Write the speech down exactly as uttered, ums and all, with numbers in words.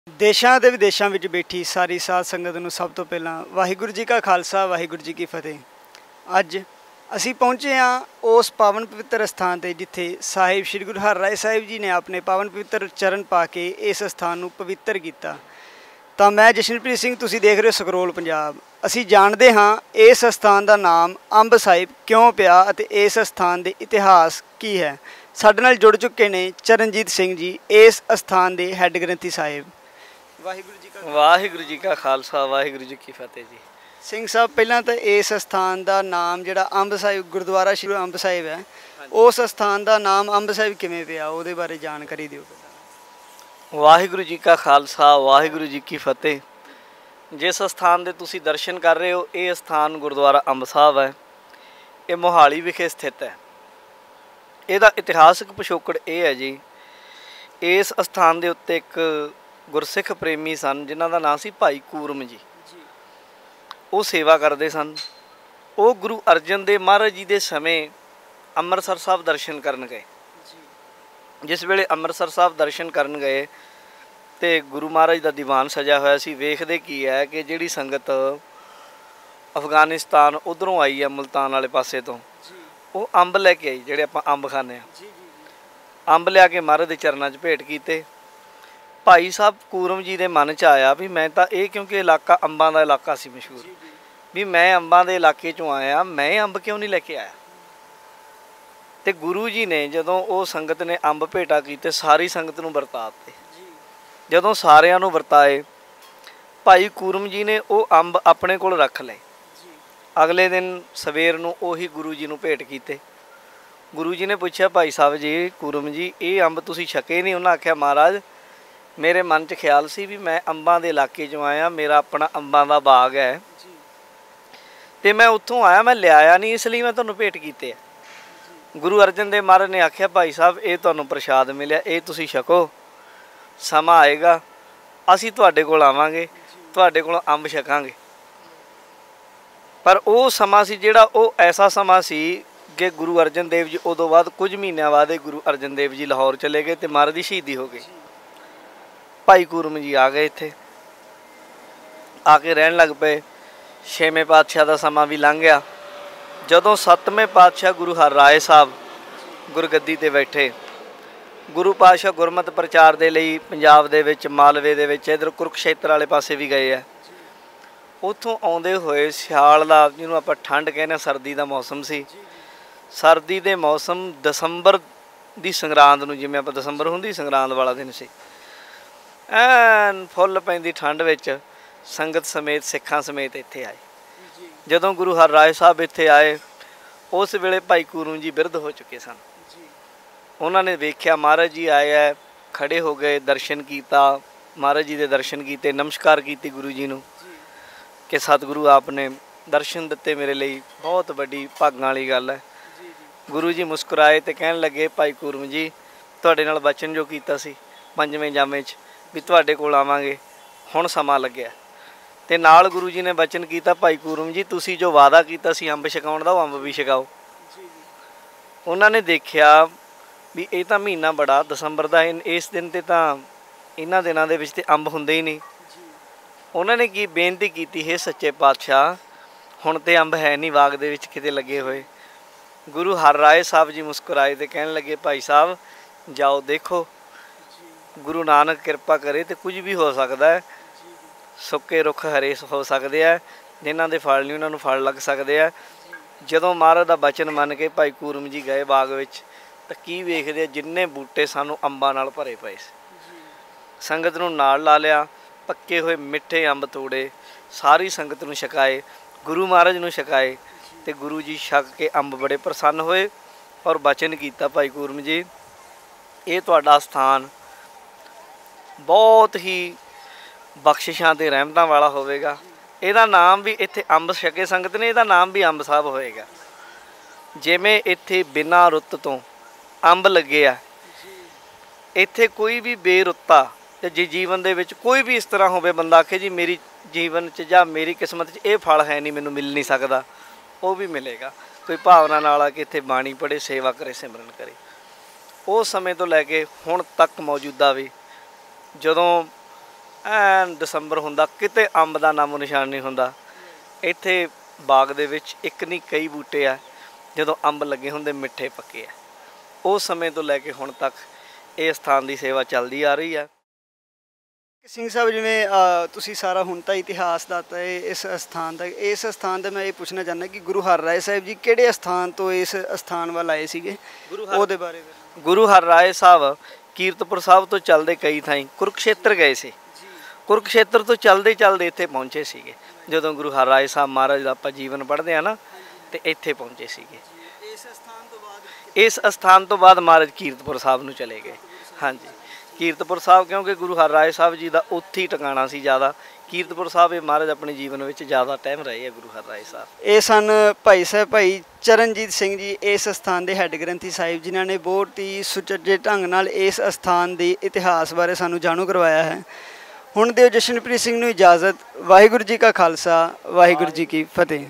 ਦੇਸ਼ਾਂ ਅਤੇ ਵਿਦੇਸ਼ਾਂ ਵਿੱਚ ਬੈਠੀ ਸਾਰੀ ਸਾਧ ਸੰਗਤ ਨੂੰ ਸਭ ਤੋਂ ਪਹਿਲਾਂ ਵਾਹਿਗੁਰੂ ਜੀ ਕਾ ਖਾਲਸਾ ਵਾਹਿਗੁਰੂ ਜੀ ਕੀ ਫਤਿਹ। ਅੱਜ ਅਸੀਂ ਪਹੁੰਚੇ ਹਾਂ ਉਸ ਪਾਵਨ ਪਵਿੱਤਰ ਸਥਾਨ 'ਤੇ ਜਿੱਥੇ ਸਾਹਿਬ ਸ਼੍ਰੀ ਗੁਰੂ ਹਰਿਰਾਏ ਸਾਹਿਬ ਜੀ ਨੇ ਆਪਣੇ ਪਾਵਨ ਪਵਿੱਤਰ ਚਰਨ ਪਾ ਕੇ ਇਸ ਸਥਾਨ ਨੂੰ ਪਵਿੱਤਰ ਕੀਤਾ। ਤਾਂ ਮੈਂ ਜਸ਼ਨਪ੍ਰੀਤ ਸਿੰਘ, ਤੁਸੀਂ ਦੇਖ ਰਹੇ ਹੋ ਸਕਰੋਲ ਪੰਜਾਬ। ਅਸੀਂ ਜਾਣਦੇ ਹਾਂ ਇਸ ਸਥਾਨ ਦਾ ਨਾਮ ਅੰਬ ਸਾਹਿਬ ਕਿਉਂ ਪਿਆ ਅਤੇ ਇਸ ਸਥਾਨ ਦੇ ਇਤਿਹਾਸ ਕੀ ਹੈ। ਸਾਡੇ ਨਾਲ ਜੁੜ ਚੁੱਕੇ ਨੇ ਚਰਨਜੀਤ ਸਿੰਘ ਜੀ, ਇਸ ਸਥਾਨ ਦੇ ਹੈੱਡ ਗ੍ਰੰਥੀ ਸਾਹਿਬ। ਵਾਹਿਗੁਰੂ ਜੀ ਕਾ ਵਾਹਿਗੁਰੂ ਜੀ ਕਾ ਖਾਲਸਾ ਵਾਹਿਗੁਰੂ ਜੀ ਕੀ ਫਤਿਹ ਜੀ। ਸਿੰਘ ਸਾਹਿਬ, ਪਹਿਲਾਂ ਤਾਂ ਇਸ ਸਥਾਨ ਦਾ ਨਾਮ ਜਿਹੜਾ ਅੰਬ ਸਾਹਿਬ ਗੁਰਦੁਆਰਾ ਸ਼੍ਰੀ ਅੰਬ ਸਾਹਿਬ ਹੈ, ਉਸ ਸਥਾਨ ਦਾ ਨਾਮ ਅੰਬ ਸਾਹਿਬ ਕਿਵੇਂ ਪਿਆ, ਉਹਦੇ ਬਾਰੇ ਜਾਣਕਾਰੀ ਦਿਓ। ਵਾਹਿਗੁਰੂ ਜੀ ਕਾ ਖਾਲਸਾ ਵਾਹਿਗੁਰੂ ਜੀ ਕੀ ਫਤਿਹ। ਜਿਸ ਸਥਾਨ ਦੇ ਤੁਸੀਂ ਦਰਸ਼ਨ ਕਰ ਰਹੇ ਹੋ, ਇਹ ਸਥਾਨ ਗੁਰਦੁਆਰਾ ਅੰਬ ਸਾਹਿਬ ਹੈ। ਇਹ ਮੋਹਾਲੀ ਵਿਖੇ ਸਥਿਤ ਹੈ। ਇਹਦਾ ਇਤਿਹਾਸਕ ਪਿਛੋਕੜ ਇਹ ਹੈ ਜੀ, ਇਸ ਸਥਾਨ ਦੇ ਉੱਤੇ ਇੱਕ ਗੁਰਸਿੱਖ ਪ੍ਰੇਮੀ ਸਨ ਜਿਨ੍ਹਾਂ ਦਾ ਨਾਂ ਸੀ ਭਾਈ ਕੂਰਮ ਜੀ। ਉਹ ਸੇਵਾ ਕਰਦੇ ਸਨ। ਉਹ ਗੁਰੂ ਅਰਜਨ ਦੇਵ ਮਹਾਰਾਜ ਜੀ ਦੇ ਸਮੇਂ ਅੰਮ੍ਰਿਤਸਰ ਸਾਹਿਬ ਦਰਸ਼ਨ ਕਰਨ ਗਏ। ਜਿਸ ਵੇਲੇ ਅੰਮ੍ਰਿਤਸਰ ਸਾਹਿਬ ਦਰਸ਼ਨ ਕਰਨ ਗਏ ਅਤੇ ਗੁਰੂ ਮਹਾਰਾਜ ਦਾ ਦੀਵਾਨ ਸਜਿਆ ਹੋਇਆ ਸੀ। ਵੇਖਦੇ ਕੀ ਹੈ ਕਿ ਜਿਹੜੀ ਸੰਗਤ ਅਫਗਾਨਿਸਤਾਨ ਉੱਧਰੋਂ ਆਈ ਹੈ, ਮੁਲਤਾਨ ਵਾਲੇ ਪਾਸੇ ਤੋਂ, ਉਹ ਅੰਬ ਲੈ ਕੇ ਆਈ, ਜਿਹੜੇ ਆਪਾਂ ਅੰਬ ਖਾਂਦੇ ਹਾਂ। ਅੰਬ ਲਿਆ ਕੇ ਮਹਾਰਾਜ ਦੇ ਚਰਨਾਂ 'ਚ ਭੇਟ ਕੀਤੇ। ਭਾਈ ਸਾਹਿਬ ਕੂਰਮ ਜੀ ਦੇ ਮਨ 'ਚ ਆਇਆ ਵੀ ਮੈਂ ਤਾਂ ਇਹ, ਕਿਉਂਕਿ ਇਲਾਕਾ ਅੰਬਾਂ ਦਾ ਇਲਾਕਾ ਸੀ ਮਸ਼ਹੂਰ, ਵੀ ਮੈਂ ਅੰਬਾਂ ਦੇ ਇਲਾਕੇ 'ਚੋਂ ਆਇਆ, ਮੈਂ ਅੰਬ ਕਿਉਂ ਨਹੀਂ ਲੈ ਕੇ ਆਇਆ। ਅਤੇ ਗੁਰੂ ਜੀ ਨੇ ਜਦੋਂ ਉਹ ਸੰਗਤ ਨੇ ਅੰਬ ਭੇਟਾ ਕੀਤੇ, ਸਾਰੀ ਸੰਗਤ ਨੂੰ ਵਰਤਾ ਦਿੱਤੇ। ਜਦੋਂ ਸਾਰਿਆਂ ਨੂੰ ਵਰਤਾਏ, ਭਾਈ ਕੂਰਮ ਜੀ ਨੇ ਉਹ ਅੰਬ ਆਪਣੇ ਕੋਲ ਰੱਖ ਲਏ। ਅਗਲੇ ਦਿਨ ਸਵੇਰ ਨੂੰ ਉਹੀ ਗੁਰੂ ਜੀ ਨੂੰ ਭੇਟ ਕੀਤੇ। ਗੁਰੂ ਜੀ ਨੇ ਪੁੱਛਿਆ, ਭਾਈ ਸਾਹਿਬ ਜੀ, ਕੂਰਮ ਜੀ, ਇਹ ਅੰਬ ਤੁਸੀਂ ਛਕੇ ਨਹੀਂ? ਉਹਨਾਂ ਆਖਿਆ, ਮਹਾਰਾਜ, ਮੇਰੇ ਮਨ 'ਚ ਖਿਆਲ ਸੀ ਵੀ ਮੈਂ ਅੰਬਾਂ ਦੇ ਇਲਾਕੇ 'ਚੋਂ ਆਇਆ, ਮੇਰਾ ਆਪਣਾ ਅੰਬਾਂ ਦਾ ਬਾਗ ਹੈ ਅਤੇ ਮੈਂ ਉੱਥੋਂ ਆਇਆ, ਮੈਂ ਲਿਆਇਆ ਨਹੀਂ, ਇਸ ਲਈ ਮੈਂ ਤੁਹਾਨੂੰ ਭੇਟ ਕੀਤੇ ਆ। ਗੁਰੂ ਅਰਜਨ ਦੇਵ ਮਹਾਰਾਜ ਨੇ ਆਖਿਆ, ਭਾਈ ਸਾਹਿਬ, ਇਹ ਤੁਹਾਨੂੰ ਪ੍ਰਸ਼ਾਦ ਮਿਲਿਆ, ਇਹ ਤੁਸੀਂ ਛਕੋ। ਸਮਾਂ ਆਏਗਾ ਅਸੀਂ ਤੁਹਾਡੇ ਕੋਲ ਆਵਾਂਗੇ, ਤੁਹਾਡੇ ਕੋਲੋਂ ਅੰਬ ਛਕਾਂਗੇ। ਪਰ ਉਹ ਸਮਾਂ ਸੀ ਜਿਹੜਾ, ਉਹ ਐਸਾ ਸਮਾਂ ਸੀ ਕਿ ਗੁਰੂ ਅਰਜਨ ਦੇਵ ਜੀ ਉਦੋਂ ਬਾਅਦ ਕੁਝ ਮਹੀਨਿਆਂ ਬਾਅਦ ਗੁਰੂ ਅਰਜਨ ਦੇਵ ਜੀ ਲਾਹੌਰ ਚਲੇ ਗਏ ਅਤੇ ਮਹਾਰਾਜ ਦੀ ਸ਼ਹੀਦੀ ਹੋ ਗਈ। ਭਾਈ ਕੂਰਮ ਜੀ ਆ ਗਏ, ਇੱਥੇ ਆ ਕੇ ਰਹਿਣ ਲੱਗ ਪਏ। ਛੇਵੇਂ ਪਾਤਸ਼ਾਹ ਦਾ ਸਮਾਂ ਵੀ ਲੰਘ ਗਿਆ। ਜਦੋਂ ਸੱਤਵੇਂ ਪਾਤਸ਼ਾਹ ਗੁਰੂ ਹਰਿਰਾਏ ਸਾਹਿਬ ਗੁਰਗੱਦੀ 'ਤੇ ਬੈਠੇ, ਗੁਰੂ ਪਾਤਸ਼ਾਹ ਗੁਰਮਤਿ ਪ੍ਰਚਾਰ ਦੇ ਲਈ ਪੰਜਾਬ ਦੇ ਵਿੱਚ, ਮਾਲਵੇ ਦੇ ਵਿੱਚ, ਇੱਧਰ ਕੁਰੂਕਸ਼ੇਤਰ ਵਾਲੇ ਪਾਸੇ ਵੀ ਗਏ ਹੈ। ਉੱਥੋਂ ਆਉਂਦੇ ਹੋਏ ਸਿਆਲ ਦਾ, ਜਿਹਨੂੰ ਆਪਾਂ ਠੰਡ ਕਹਿੰਦੇ ਹਾਂ, ਸਰਦੀ ਦਾ ਮੌਸਮ ਸੀ। ਸਰਦੀ ਦੇ ਮੌਸਮ ਦਸੰਬਰ ਦੀ ਸੰਗਰਾਂਦ ਨੂੰ, ਜਿਵੇਂ ਆਪਾਂ ਦਸੰਬਰ ਹੁੰਦੀ ਸੰਗਰਾਂਦ ਵਾਲਾ ਦਿਨ ਸੀ, ਐਨ ਫੁੱਲ ਪੈਂਦੀ ਠੰਡ ਵਿੱਚ ਸੰਗਤ ਸਮੇਤ, ਸਿੱਖਾਂ ਸਮੇਤ ਇੱਥੇ ਆਏ। ਜਦੋਂ ਗੁਰੂ ਹਰਿਰਾਏ ਸਾਹਿਬ ਇੱਥੇ ਆਏ, ਉਸ ਵੇਲੇ ਭਾਈ ਕੂਰਮ ਜੀ ਬਿਰਧ ਹੋ ਚੁੱਕੇ ਸਨ। ਉਹਨਾਂ ਨੇ ਵੇਖਿਆ ਮਹਾਰਾਜ ਜੀ ਆਏ ਹੈ, ਖੜੇ ਹੋ ਗਏ, ਦਰਸ਼ਨ ਕੀਤਾ, ਮਹਾਰਾਜ ਜੀ ਦੇ ਦਰਸ਼ਨ ਕੀਤੇ, ਨਮਸਕਾਰ ਕੀਤੀ ਗੁਰੂ ਜੀ ਨੂੰ ਕਿ ਸਤਿਗੁਰੂ ਆਪ ਨੇ ਦਰਸ਼ਨ ਦਿੱਤੇ ਮੇਰੇ ਲਈ, ਬਹੁਤ ਵੱਡੀ ਭਾਗਾਂ ਵਾਲੀ ਗੱਲ ਹੈ। ਗੁਰੂ ਜੀ ਮੁਸਕਰਾਏ ਅਤੇ ਕਹਿਣ ਲੱਗੇ, ਭਾਈ ਕੂਰਮ ਜੀ, ਤੁਹਾਡੇ ਨਾਲ ਬਚਨ ਜੋ ਕੀਤਾ ਸੀ ਪੰਜਵੇਂ ਜਾਮੇ 'ਚ ਵੀ ਤੁਹਾਡੇ ਕੋਲ ਆਵਾਂਗੇ, ਹੁਣ ਸਮਾਂ ਲੱਗਿਆ। ਅਤੇ ਨਾਲ ਗੁਰੂ ਜੀ ਨੇ ਬਚਨ ਕੀਤਾ, ਭਾਈ ਕੂਰਮ ਜੀ, ਤੁਸੀਂ ਜੋ ਵਾਅਦਾ ਕੀਤਾ ਸੀ ਅੰਬ ਛਕਾਉਣ ਦਾ, ਉਹ ਅੰਬ ਵੀ ਛਕਾਓ। ਉਹਨਾਂ ਨੇ ਦੇਖਿਆ ਵੀ ਇਹ ਤਾਂ ਮਹੀਨਾ ਬੜਾ ਦਸੰਬਰ ਦਾ, ਇਸ ਦਿਨ 'ਤੇ ਤਾਂ, ਇਹਨਾਂ ਦਿਨਾਂ ਦੇ ਵਿੱਚ ਤਾਂ ਅੰਬ ਹੁੰਦੇ ਹੀ ਨਹੀਂ। ਉਹਨਾਂ ਨੇ ਕੀ ਬੇਨਤੀ ਕੀਤੀ, ਹੈ ਸੱਚੇ ਪਾਤਸ਼ਾਹ, ਹੁਣ ਤਾਂ ਅੰਬ ਹੈ ਨਹੀਂ ਬਾਗ ਦੇ ਵਿੱਚ ਕਿਤੇ ਲੱਗੇ ਹੋਏ। ਗੁਰੂ ਹਰਿਰਾਏ ਸਾਹਿਬ ਜੀ ਮੁਸਕਰਾਏ ਅਤੇ ਕਹਿਣ ਲੱਗੇ, ਭਾਈ ਸਾਹਿਬ, ਜਾਓ ਦੇਖੋ, ਗੁਰੂ ਨਾਨਕ ਕਿਰਪਾ ਕਰੇ ਅਤੇ ਕੁਝ ਵੀ ਹੋ ਸਕਦਾ ਹੈ। ਸੁੱਕੇ ਰੁੱਖ ਹਰੇ ਹੋ ਸਕਦੇ ਆ, ਜਿਨ੍ਹਾਂ ਦੇ ਫਲ ਨਹੀਂ ਉਹਨਾਂ ਨੂੰ ਫਲ ਲੱਗ ਸਕਦੇ ਆ। ਜਦੋਂ ਮਹਾਰਾਜ ਦਾ ਬਚਨ ਮੰਨ ਕੇ ਭਾਈ ਕੂਰਮ ਜੀ ਗਏ ਬਾਗ ਵਿੱਚ, ਤਾਂ ਕੀ ਵੇਖਦੇ ਆ, ਜਿੰਨੇ ਬੂਟੇ ਸਾਨੂੰ ਅੰਬਾਂ ਨਾਲ ਭਰੇ ਪਏ ਸੀ। ਸੰਗਤ ਨੂੰ ਨਾਲ ਲਾ ਲਿਆ, ਪੱਕੇ ਹੋਏ ਮਿੱਠੇ ਅੰਬ ਤੋੜੇ, ਸਾਰੀ ਸੰਗਤ ਨੂੰ ਛਕਾਏ, ਗੁਰੂ ਮਹਾਰਾਜ ਨੂੰ ਛਕਾਏ ਅਤੇ ਗੁਰੂ ਜੀ ਛਕ ਕੇ ਅੰਬ ਬੜੇ ਪ੍ਰਸੰਨ ਹੋਏ ਔਰ ਬਚਨ ਕੀਤਾ, ਭਾਈ ਕੂਰਮ ਜੀ, ਇਹ ਤੁਹਾਡਾ ਸਥਾਨ ਬਹੁਤ ਹੀ ਬਖਸ਼ਿਸ਼ਾਂ ਅਤੇ ਰਹਿਮਤਾਂ ਵਾਲਾ ਹੋਵੇਗਾ। ਇਹਦਾ ਨਾਮ ਵੀ, ਇੱਥੇ ਅੰਬ ਛਕੇ ਸੰਗਤ ਨੇ, ਇਹਦਾ ਨਾਮ ਵੀ ਅੰਬ ਸਾਹਿਬ ਹੋਏਗਾ। ਜਿਵੇਂ ਇੱਥੇ ਬਿਨਾਂ ਰੁੱਤ ਤੋਂ ਅੰਬ ਲੱਗੇ ਆ, ਇੱਥੇ ਕੋਈ ਵੀ ਬੇਰੁੱਤਾ ਅਤੇ ਜੇ ਜੀਵਨ ਦੇ ਵਿੱਚ ਕੋਈ ਵੀ ਇਸ ਤਰ੍ਹਾਂ ਹੋਵੇ, ਬੰਦਾ ਆਖੇ ਜੀ ਮੇਰੀ ਜੀਵਨ 'ਚ ਜਾਂ ਮੇਰੀ ਕਿਸਮਤ 'ਚ ਇਹ ਫਲ ਹੈ ਨਹੀਂ, ਮੈਨੂੰ ਮਿਲ ਨਹੀਂ ਸਕਦਾ, ਉਹ ਵੀ ਮਿਲੇਗਾ। ਕੋਈ ਭਾਵਨਾ ਨਾਲ ਆ ਕੇ ਇੱਥੇ ਬਾਣੀ ਪੜ੍ਹੇ, ਸੇਵਾ ਕਰੇ, ਸਿਮਰਨ ਕਰੇ। ਉਸ ਸਮੇਂ ਤੋਂ ਲੈ ਕੇ ਹੁਣ ਤੱਕ ਮੌਜੂਦਾ ਵੀ, ਜਦੋਂ ਐਨ ਦਸੰਬਰ ਹੁੰਦਾ, ਕਿਤੇ ਅੰਬ ਦਾ ਨਾਮੋ ਨਿਸ਼ਾਨ ਨਹੀਂ ਹੁੰਦਾ। ਇੱਥੇ ਬਾਗ ਦੇ ਵਿੱਚ ਇੱਕ ਨਹੀਂ ਕਈ ਬੂਟੇ ਆ, ਜਦੋਂ ਅੰਬ ਲੱਗੇ ਹੁੰਦੇ ਮਿੱਠੇ ਪੱਕੇ ਆ। ਉਸ ਸਮੇਂ ਤੋਂ ਲੈ ਕੇ ਹੁਣ ਤੱਕ ਇਹ ਸਥਾਨ ਦੀ ਸੇਵਾ ਚੱਲਦੀ ਆ ਰਹੀ ਆ। ਸਿੰਘ ਸਾਹਿਬ, ਜਿਵੇਂ ਅ, ਤੁਸੀਂ ਸਾਰਾ ਹੁਣ ਤਾਂ ਇਤਿਹਾਸ ਦੱਸਤਾ ਹੈ ਇਸ ਅਸਥਾਨ ਦਾ, ਇਸ ਅਸਥਾਨ ਦਾ ਮੈਂ ਇਹ ਪੁੱਛਣਾ ਚਾਹੁੰਦਾ ਕਿ ਗੁਰੂ ਹਰਿਰਾਏ ਸਾਹਿਬ ਜੀ ਕਿਹੜੇ ਅਸਥਾਨ ਤੋਂ ਇਸ ਅਸਥਾਨ ਵੱਲ ਆਏ ਸੀਗੇ, ਉਹਦੇ ਬਾਰੇ? ਗੁਰੂ ਹਰਿਰਾਏ ਸਾਹਿਬ ਕੀਰਤਪੁਰ ਸਾਹਿਬ ਤੋਂ ਚੱਲਦੇ ਕਈ ਥਾਈਂ ਕੁਰੂਕਸ਼ੇਤਰ ਗਏ ਸੀ। ਕੁਰੂਕਸ਼ੇਤਰ ਤੋਂ ਚੱਲਦੇ ਚੱਲਦੇ ਇੱਥੇ ਪਹੁੰਚੇ ਸੀਗੇ। ਜਦੋਂ ਗੁਰੂ ਹਰਿਰਾਏ ਸਾਹਿਬ ਮਹਾਰਾਜ ਦਾ ਆਪਾਂ ਜੀਵਨ ਪੜ੍ਹਦੇ ਆ ਨਾ, ਤੇ ਇੱਥੇ ਪਹੁੰਚੇ ਸੀਗੇ। ਇਸ ਅਸਥਾਨ ਤੋਂ ਬਾਅਦ ਇਸ ਅਸਥਾਨ ਤੋਂ ਬਾਅਦ ਮਹਾਰਾਜ ਕੀਰਤਪੁਰ ਸਾਹਿਬ ਨੂੰ ਚਲੇ ਗਏ। ਹਾਂਜੀ, ਕੀਰਤਪੁਰ ਸਾਹਿਬ, ਕਿਉਂਕਿ ਗੁਰੂ ਹਰਿਰਾਏ ਸਾਹਿਬ ਜੀ ਦਾ ਉੱਥੇ ਹੀ ਟਿਕਾਣਾ ਸੀ ਜ਼ਿਆਦਾ। ਕੀਰਤਪੁਰ ਸਾਹਿਬ ਇਹ ਮਹਾਰਾਜ ਆਪਣੇ ਜੀਵਨ ਵਿੱਚ ਜ਼ਿਆਦਾ ਟਾਈਮ ਰਹੇ ਆ ਗੁਰੂ ਹਰਿਰਾਏ ਸਾਹਿਬ। ਇਹ ਸਨ ਭਾਈ ਸਾਹਿਬ ਭਾਈ ਚਰਨਜੀਤ ਸਿੰਘ ਜੀ, ਇਸ ਅਸਥਾਨ ਦੇ ਹੈੱਡ ਗ੍ਰੰਥੀ ਸਾਹਿਬ, ਜਿਨ੍ਹਾਂ ਨੇ ਬਹੁਤ ਹੀ ਸੁਚੱਜੇ ਢੰਗ ਨਾਲ ਇਸ ਅਸਥਾਨ ਦੇ ਇਤਿਹਾਸ ਬਾਰੇ ਸਾਨੂੰ ਜਾਣੂ ਕਰਵਾਇਆ ਹੈ। ਹੁਣ ਦਿਓ ਜਸ਼ਨਪ੍ਰੀਤ ਸਿੰਘ ਨੂੰ ਇਜਾਜ਼ਤ। ਵਾਹਿਗੁਰੂ ਜੀ ਕਾ ਖਾਲਸਾ, ਵਾਹਿਗੁਰੂ ਜੀ ਕੀ ਫਤਿਹ।